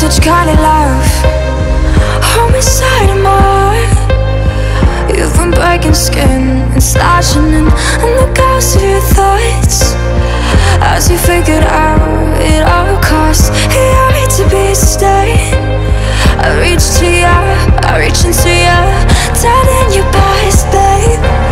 which kind of love? Homicide of mine. You've been breaking skin and slashing in the ghosts of your thoughts. As you figured out it all costs, it hurt to be a stain. I reach to you, I reach into you, dead in your past, babe.